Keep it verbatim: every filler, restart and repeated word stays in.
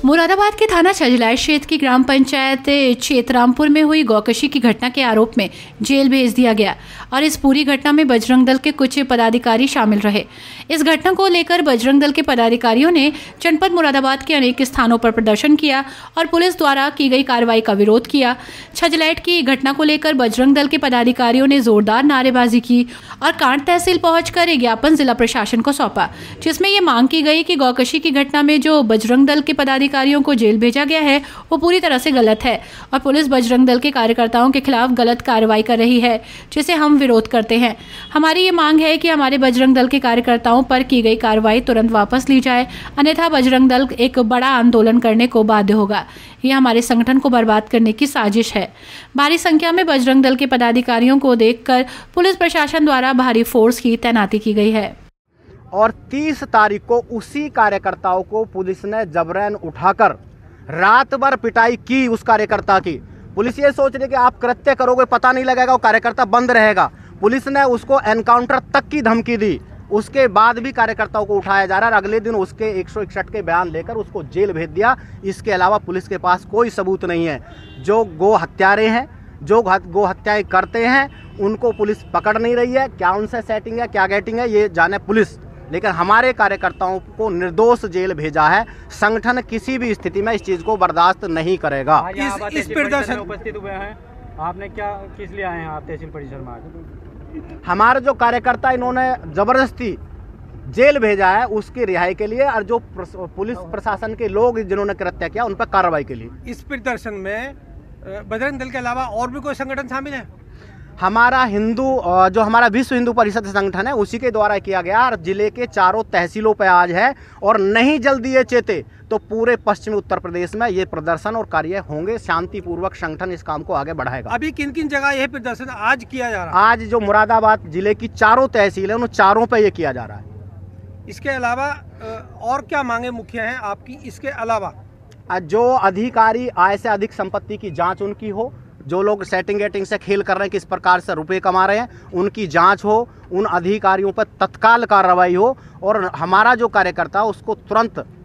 मुरादाबाद के थाना छजलाय क्षेत्र की ग्राम पंचायत चेतरामपुर में हुई गौकशी की घटना के आरोप में जेल भेज दिया गया और इस पूरी घटना में बजरंग दल के कुछ पदाधिकारी शामिल रहे। इस घटना को लेकर बजरंग दल के पदाधिकारियों ने जनपद मुरादाबाद के अनेक स्थानों पर प्रदर्शन किया और पुलिस द्वारा की गई कार्रवाई का विरोध किया। छजलाइट की घटना को लेकर बजरंग दल के पदाधिकारियों ने जोरदार नारेबाजी की और कांट तहसील पहुंचकर एक ज्ञापन जिला प्रशासन को सौंपा, जिसमें ये मांग की गई कि गौकशी की घटना में जो बजरंग दल के पदाधिकारियों को जेल भेजा गया है वो पूरी तरह से गलत है और पुलिस बजरंग दल के कार्यकर्ताओं के खिलाफ गलत कार्रवाई कर रही है, जिसे हम विरोध करते हैं। हमारी ये मांग है कि हमारे बजरंग दल के कार्यकर्ताओं पर की गई कार्रवाई तुरंत वापस ली जाए, अन्यथा बजरंग दल एक बड़ा आंदोलन करने को बाध्य होगा। ये हमारे संगठन को बर्बाद करने की साजिश है। भारी संख्या में बजरंग दल के पदाधिकारियों को देखकर पुलिस प्रशासन द्वारा भारी फोर्स की तैनाती की गई है और तीस तारीख को उसी कार्यकर्ताओं को पुलिस ने जबरन उठाकर रात भर पिटाई की। उस कार्यकर्ता की पुलिस ये सोच रही कि आप कृत्य करोगे पता नहीं लगेगा, वो कार्यकर्ता बंद रहेगा। पुलिस ने उसको एनकाउंटर तक की धमकी दी। उसके बाद भी कार्यकर्ताओं को उठाया जा रहा है और अगले दिन उसके एक सौ इकसठ के बयान लेकर उसको जेल भेज दिया। इसके अलावा पुलिस के पास कोई सबूत नहीं है। जो गो हत्यारे हैं, जो गो हत्याएं करते हैं, उनको पुलिस पकड़ नहीं रही है। क्या उनसे सेटिंग है, क्या गेटिंग है, ये जाने पुलिस, लेकिन हमारे कार्यकर्ताओं को निर्दोष जेल भेजा है। संगठन किसी भी स्थिति में इस चीज को बर्दाश्त नहीं करेगा। इस, इस प्रदर्शन उपस्थित हुए हैं, आपने क्या किस लिए आए हैं आप तहसील परिसर में आज? हमारे जो कार्यकर्ता इन्होंने जबरदस्ती जेल भेजा है उसकी रिहाई के लिए और जो पुलिस प्रशासन के लोग जिन्होंने कृत्य किया उन पर कार्रवाई के लिए। इस प्रदर्शन में बजरंग दल के अलावा और भी कोई संगठन शामिल है? हमारा हिंदू जो हमारा विश्व हिंदू परिषद संगठन है उसी के द्वारा किया गया और जिले के चारों तहसीलों पे आज है और नहीं जल्दी ये चेते तो पूरे पश्चिमी उत्तर प्रदेश में ये प्रदर्शन और कार्य होंगे। शांतिपूर्वक संगठन इस काम को आगे बढ़ाएगा। अभी किन किन जगह यह प्रदर्शन आज किया जा रहा है? आज जो मुरादाबाद जिले की चारों तहसील है उन चारों पे ये किया जा रहा है। इसके अलावा और क्या मांगे मुख्य हैं आपकी? इसके अलावा जो अधिकारी आय से अधिक संपत्ति की जाँच उनकी हो, जो लोग सेटिंग गेटिंग से खेल कर रहे हैं, किस प्रकार से रुपए कमा रहे हैं, उनकी जांच हो, उन अधिकारियों पर तत्काल कार्रवाई हो और हमारा जो कार्यकर्ता उसको तुरंत